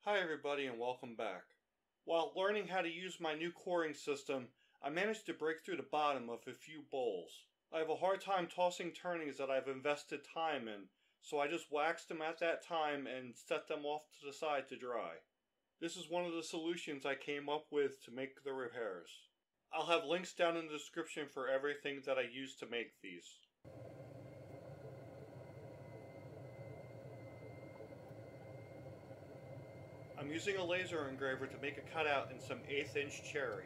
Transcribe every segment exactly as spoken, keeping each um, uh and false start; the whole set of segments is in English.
Hi everybody and welcome back. While learning how to use my new coring system, I managed to break through the bottom of a few bowls. I have a hard time tossing turnings that I've invested time in, so I just waxed them at that time and set them off to the side to dry. This is one of the solutions I came up with to make the repairs. I'll have links down in the description for everything that I used to make these. I'm using a laser engraver to make a cutout in some eighth inch cherry.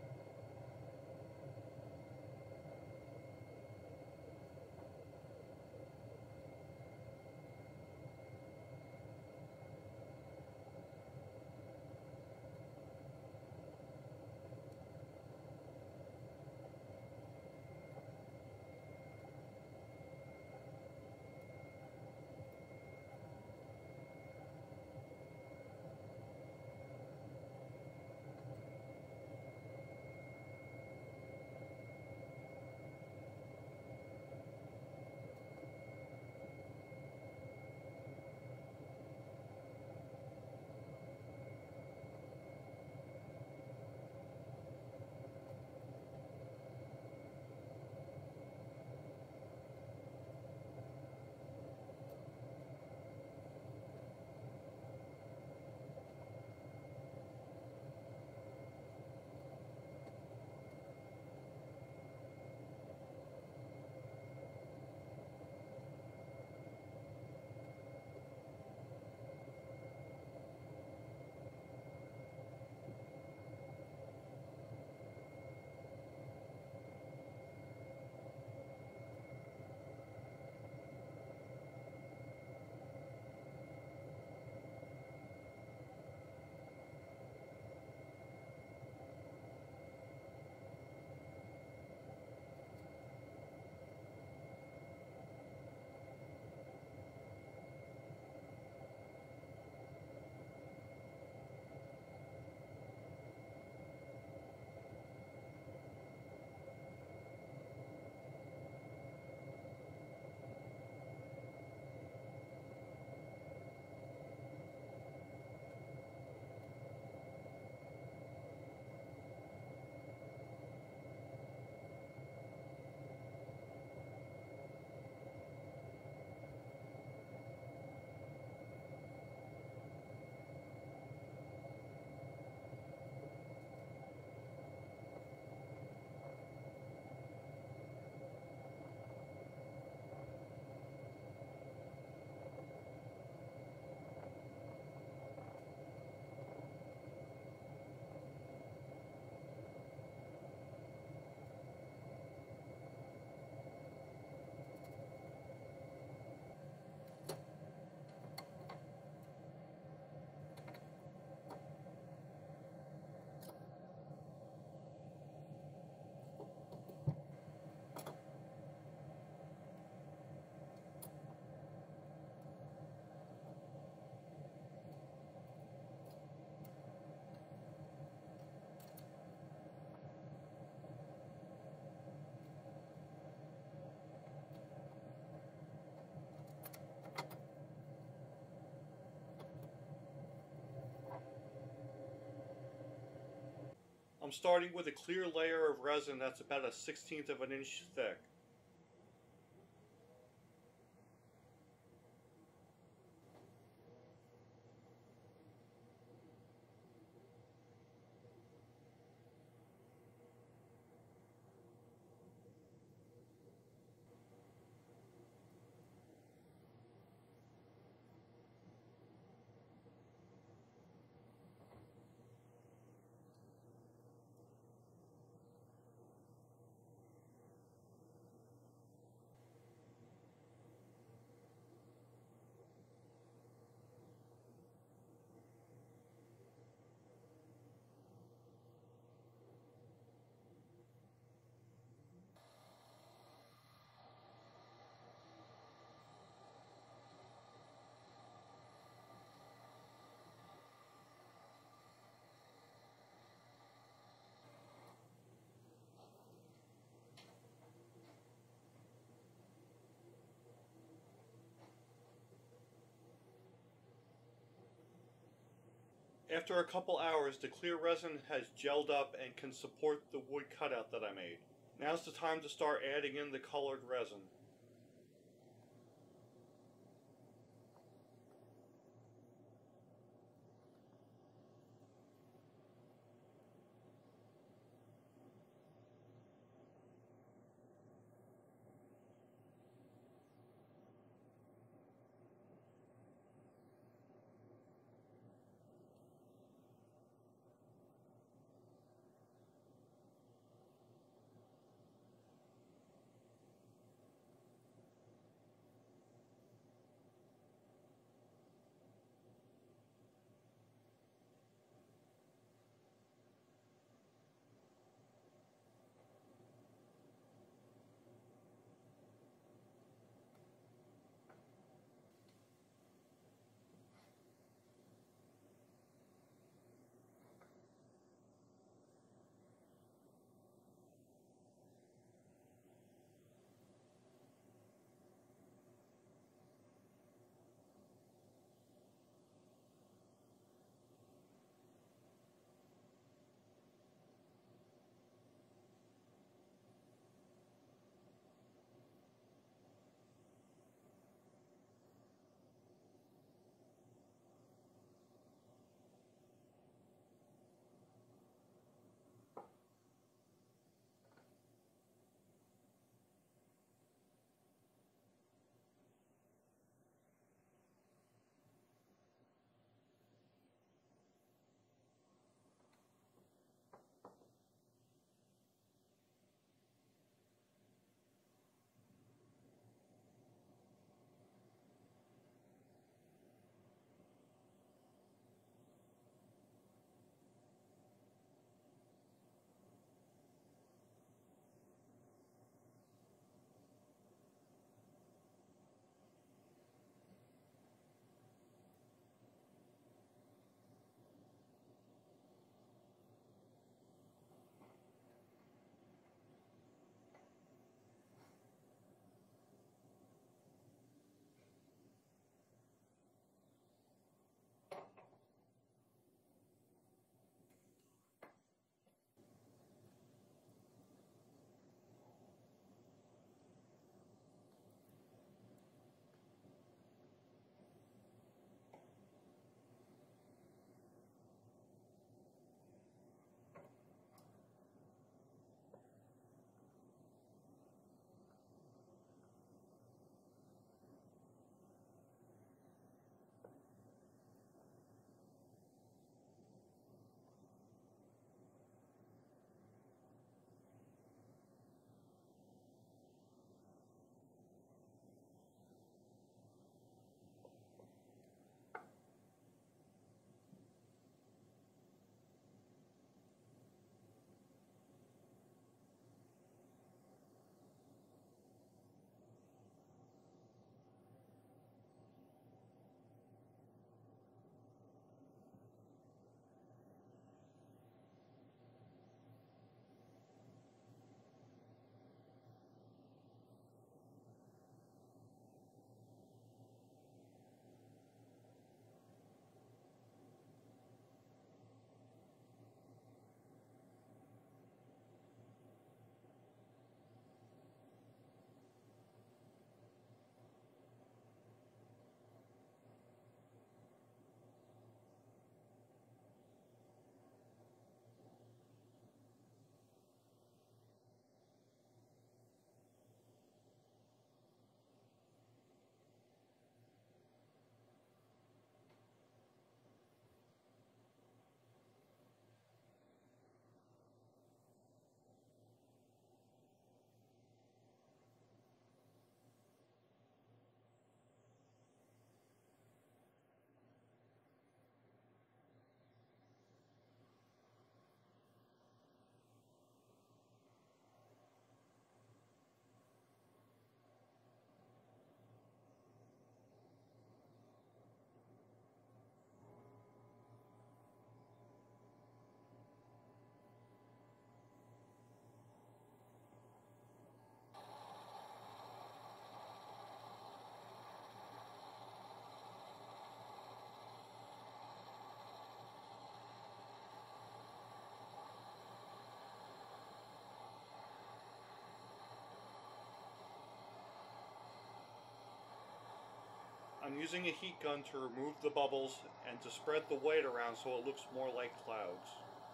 I'm starting with a clear layer of resin that's about a sixteenth of an inch thick. After a couple hours, the clear resin has gelled up and can support the wood cutout that I made. Now's the time to start adding in the colored resin. I'm using a heat gun to remove the bubbles and to spread the weight around so it looks more like clouds.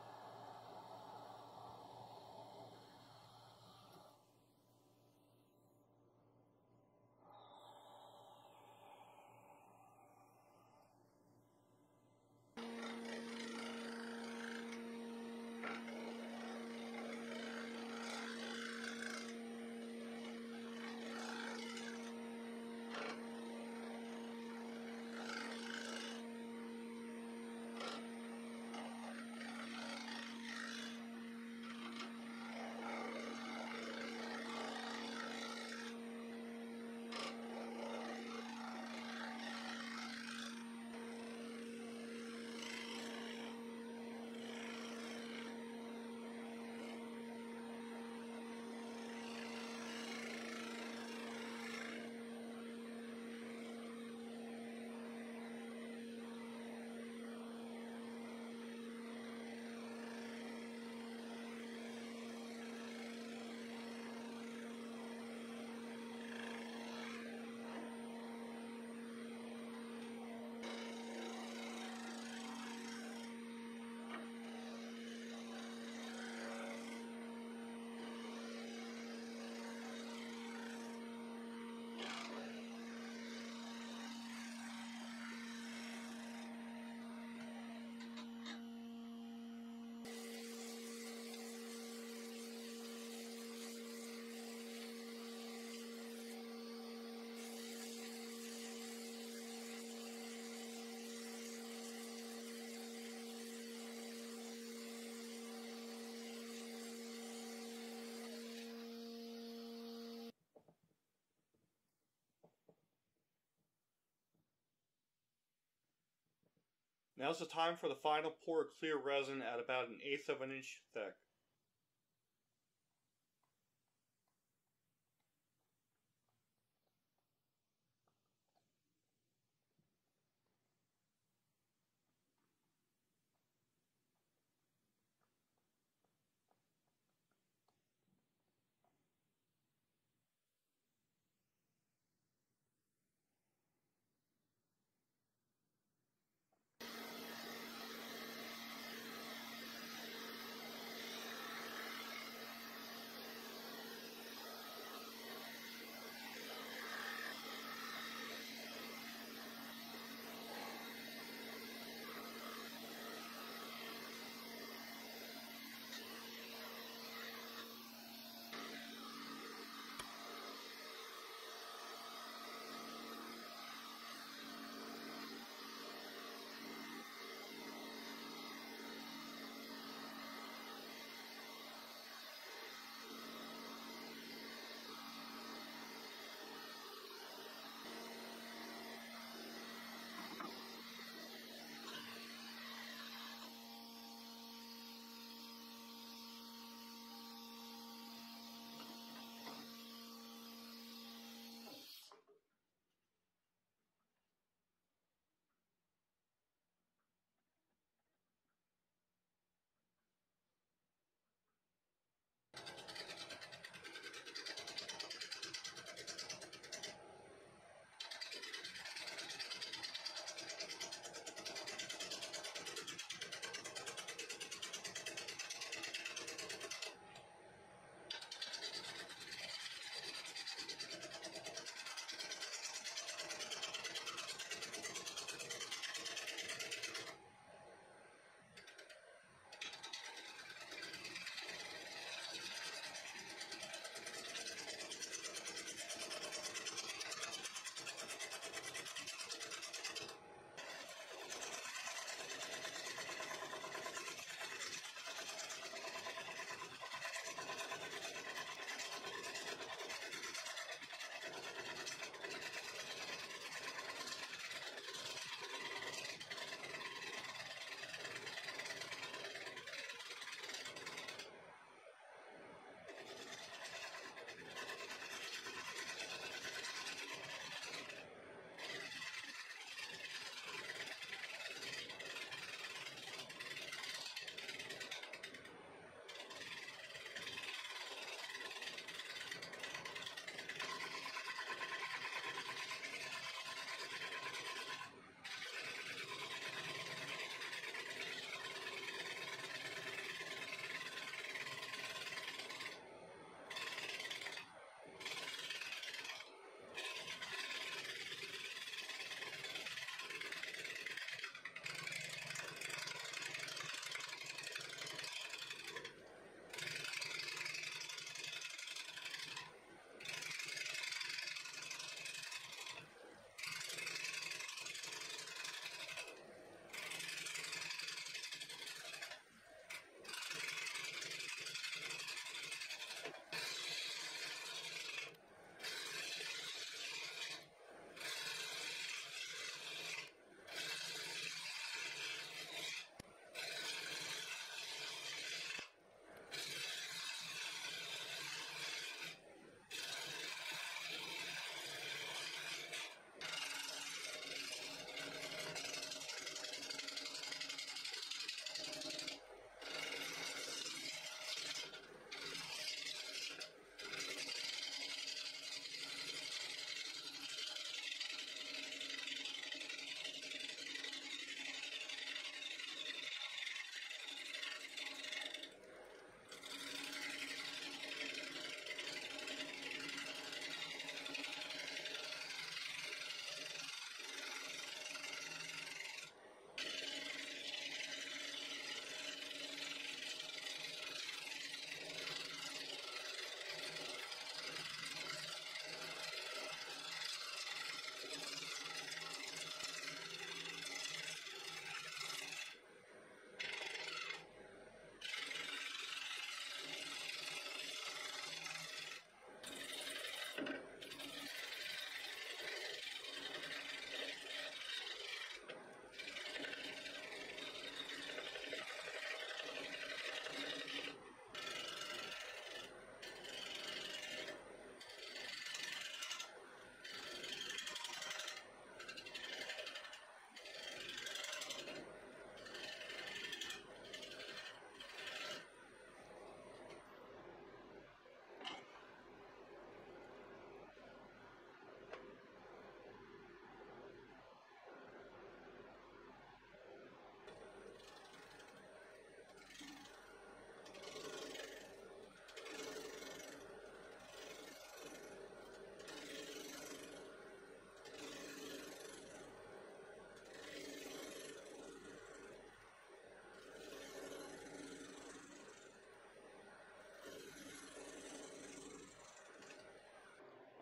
Now's the time for the final pour of clear resin at about an eighth of an inch thick.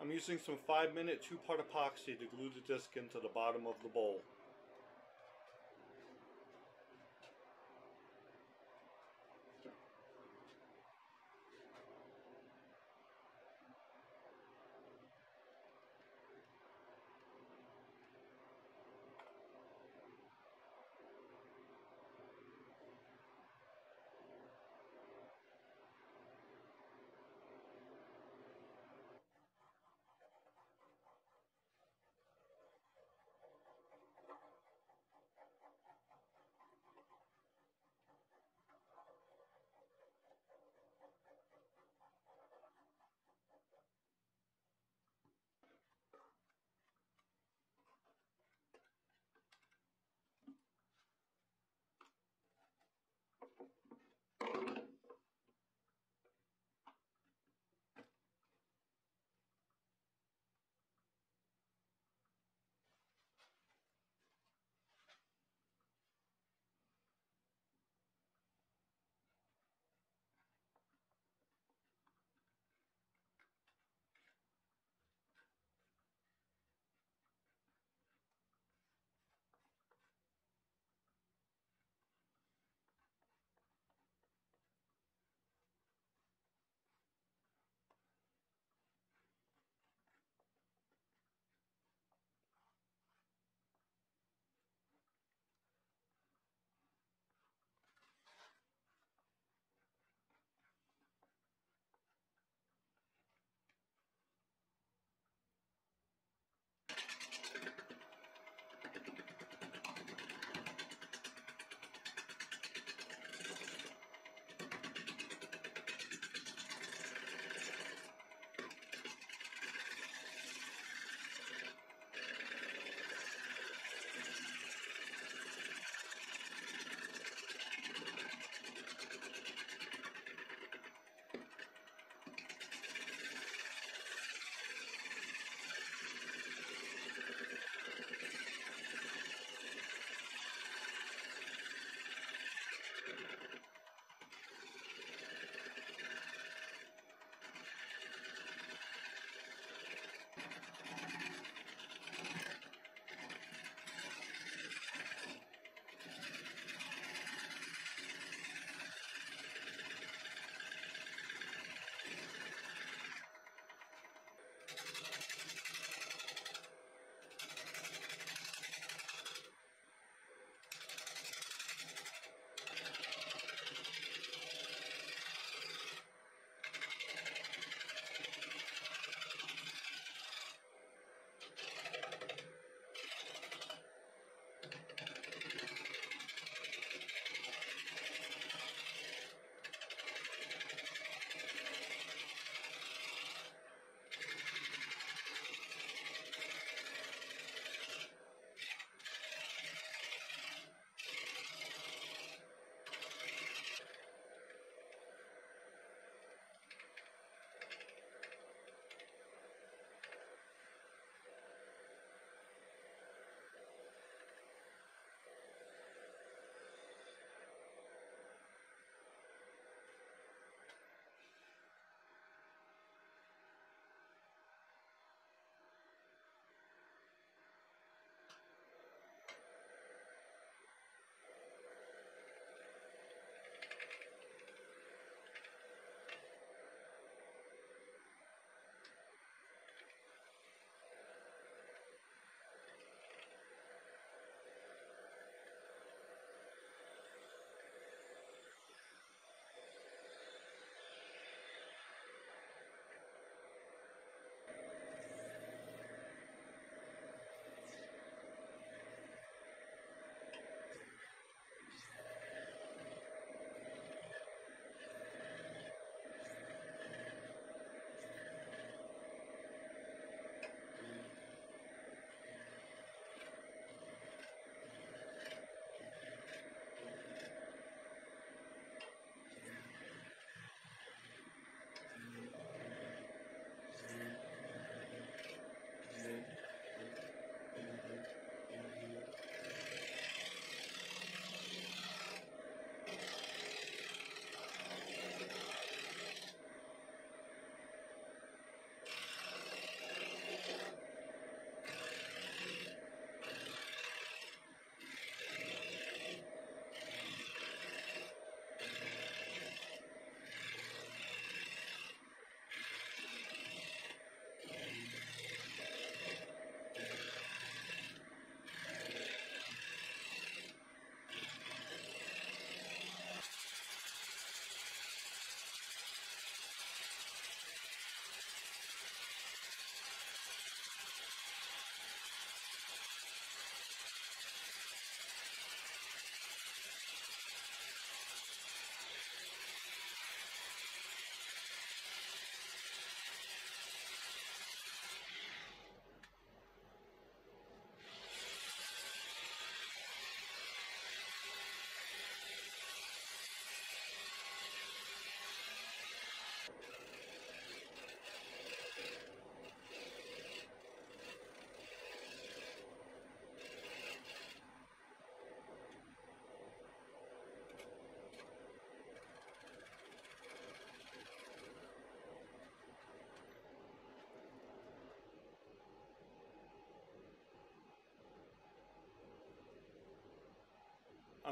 I'm using some five minute two part epoxy to glue the disc into the bottom of the bowl.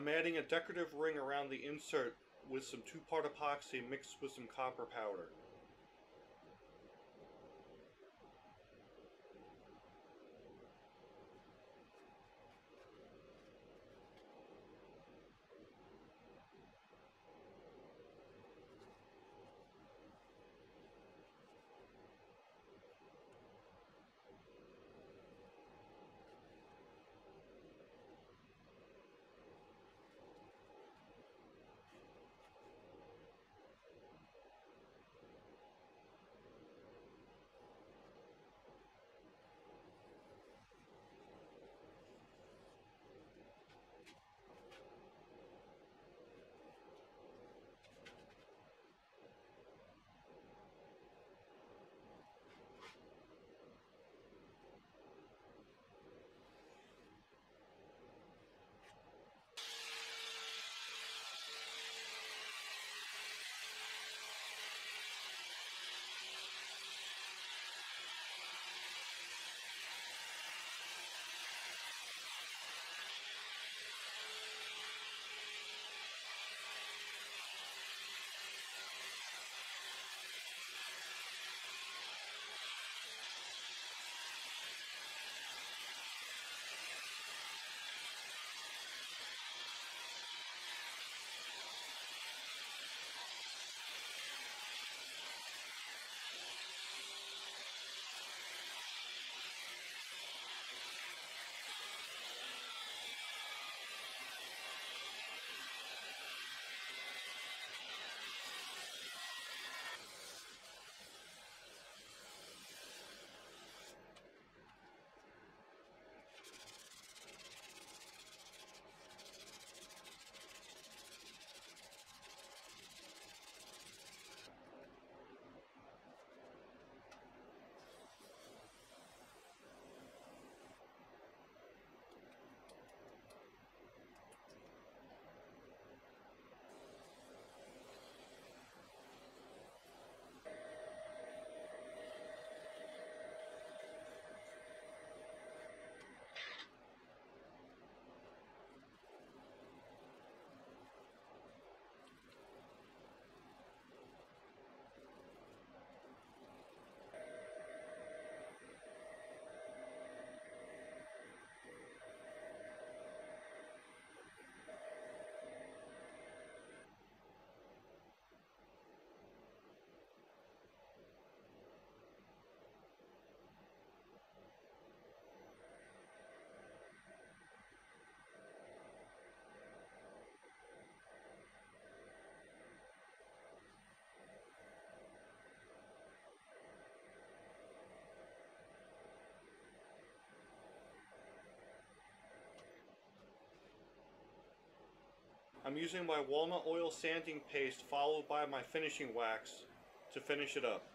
I'm adding a decorative ring around the insert with some two-part epoxy mixed with some copper powder. I'm using my walnut oil sanding paste followed by my finishing wax to finish it up.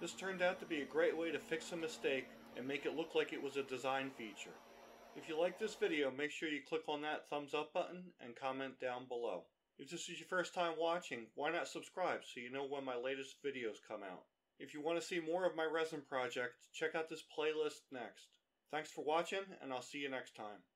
This turned out to be a great way to fix a mistake and make it look like it was a design feature. If you like this video, make sure you click on that thumbs up button and comment down below. If this is your first time watching, why not subscribe so you know when my latest videos come out. If you want to see more of my resin project, check out this playlist next. Thanks for watching, and I'll see you next time.